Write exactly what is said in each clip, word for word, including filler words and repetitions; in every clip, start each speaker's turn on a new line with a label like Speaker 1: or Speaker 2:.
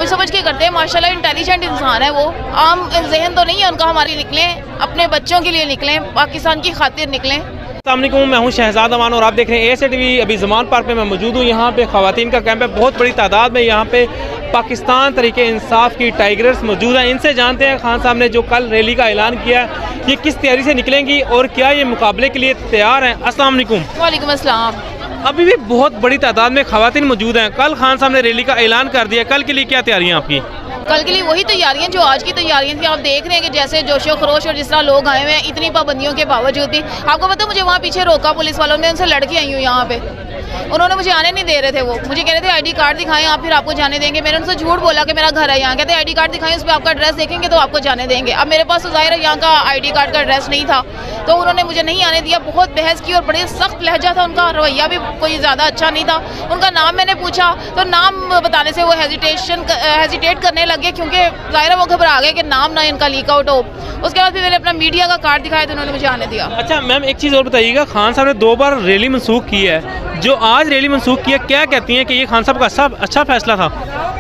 Speaker 1: सोच समझ के करते हैं। माशाल्लाह इंटेलिजेंट इंसान है वो, आम जहन तो नहीं है उनका। हमारे निकलें, अपने बच्चों के लिए निकलें, पाकिस्तान की खातिर निकलें।
Speaker 2: अस्सलामुअलैकुम, मैं हूं शहजाद अमान और आप देख रहे हैं एएसए टीवी। अभी ज़मान पार्क में मैं मौजूद हूं। यहाँ पे ख़वातीन का कैंप है, बहुत बड़ी तादाद में यहाँ पे पाकिस्तान तरीके इंसाफ की टाइगर्स मौजूद हैं। इनसे जानते हैं खान साहब ने जो कल रैली का ऐलान किया है, ये किस तैयारी से निकलेंगी और क्या ये मुकाबले के लिए तैयार हैं। अस्सलाम वालेकुम।
Speaker 1: वालेकुम अस्सलाम।
Speaker 2: अभी भी बहुत बड़ी तादाद में ख़वातीन मौजूद हैं। कल खान साहब ने रैली का ऐलान कर दिया, कल के लिए क्या तैयारियाँ आपकी?
Speaker 1: कल के लिए वही तैयारियां जो आज की तैयारियां थी। आप देख रहे हैं कि जैसे जोशो खरोश और जिस तरह लोग आए हुए हैं, इतनी पाबंदियों के बावजूद भी। आपको पता है मुझे वहाँ पीछे रोका पुलिस वालों ने, उनसे लड़के आई हूँ यहाँ पे। उन्होंने मुझे आने नहीं दे रहे थे। वो मुझे कह रहे थे आईडी कार्ड दिखाएं आप, फिर आपको जाने देंगे। मैंने उनसे झूठ बोला कि मेरा घर है यहाँ। कहते आईडी कार्ड दिखाएं, उस पर आपका एड्रेस देखेंगे तो आपको जाने देंगे। अब मेरे पास तो जाहिर है यहाँ का आईडी कार्ड का एड्रेस नहीं था, तो उन्होंने मुझे नहीं आने दिया। बहुत बहस की और बड़े सख्त लहजा था उनका, रवैया भी कोई ज़्यादा अच्छा नहीं था। उनका नाम मैंने पूछा तो नाम बताने से वो हेजिटेशन हेजिटेट करने लगे, क्योंकि ज़ाहिर है वो घबरा गए कि नाम ना इनका लीक आउट हो। उसके बाद फिर मैंने अपना मीडिया का कार्ड दिखाया तो उन्होंने मुझे आने दिया।
Speaker 2: अच्छा मैम, एक चीज़ और बताइएगा, खान साहब ने दो बार रैली मनसूख की है, जो आज रैली मनसूख की है, क्या कहती हैं कि ये खान साहब का अच्छा अच्छा फैसला था?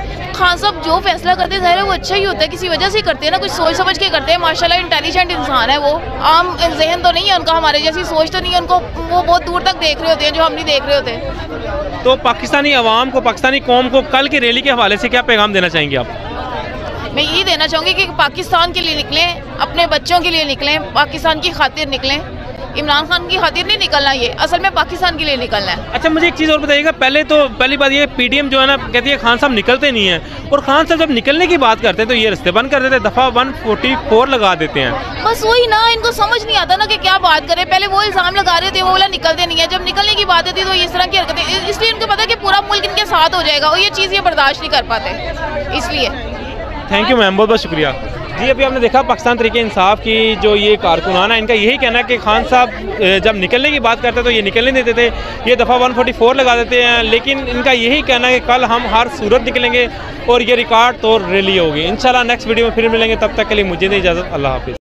Speaker 1: खान साहब जो फैसला करते हैं ज़ाहिर है वो अच्छा ही होता है, किसी वजह से करते हैं ना, कुछ सोच समझ के करते हैं। माशाल्लाह इंटेलिजेंट इंसान है वो, आम जहन तो नहीं है उनका, हमारे जैसी सोच तो नहीं है उनको। वो बहुत दूर तक देख रहे होते हैं जो हम नहीं देख रहे होते।
Speaker 2: तो पाकिस्तानी अवाम को, पाकिस्तानी कौम को कल की रैली के हवाले से क्या पैगाम देना चाहेंगे आप?
Speaker 1: मैं यही देना चाहूँगी कि पाकिस्तान के लिए निकलें, अपने बच्चों के लिए निकलें, पाकिस्तान की खातिर निकलें। इमरान खान की खातिर नहीं निकलना, ये असल में पाकिस्तान के लिए निकलना है।
Speaker 2: अच्छा मुझे एक चीज़ और बताइएगा, पहले तो पहली बात ये पीडीएम जो है ना कहती है खान साहब निकलते नहीं हैं, और खान साहब जब निकलने की बात करते हैं तो ये रास्ते बंद कर देते हैं, दफ़ा वन फोर्टी फोर लगा देते हैं।
Speaker 1: बस वही ना, इनको समझ नहीं आता ना कि क्या बात करें। पहले वो इल्ज़ाम लगा रहे थे, वो बोला निकलते नहीं है, जब निकलने की बात होती तो इस तरह की हरकतें। इसलिए इनको पता है कि पूरा मुल्क इनके साथ हो जाएगा और ये चीज़ ये बर्दाश्त नहीं कर पाते, इसलिए।
Speaker 2: थैंक यू मैम, बहुत बहुत शुक्रिया जी। अभी आपने देखा पाकिस्तान तरीके इंसाफ की जो ये कारकुनान है, इनका यही कहना है कि खान साहब जब निकलने की बात करते तो ये निकलने देते थे, ये दफ़ा वन फोर्टी फोर लगा देते हैं। लेकिन इनका यही कहना है कि कल हम हर सूरत निकलेंगे और ये रिकॉर्ड तोड़ रैली होगी। इंशाल्लाह नेक्स्ट वीडियो में फिर मिलेंगे, तब तक के लिए मुझे नहीं इजाज़त। अल्लाह हाफिज़।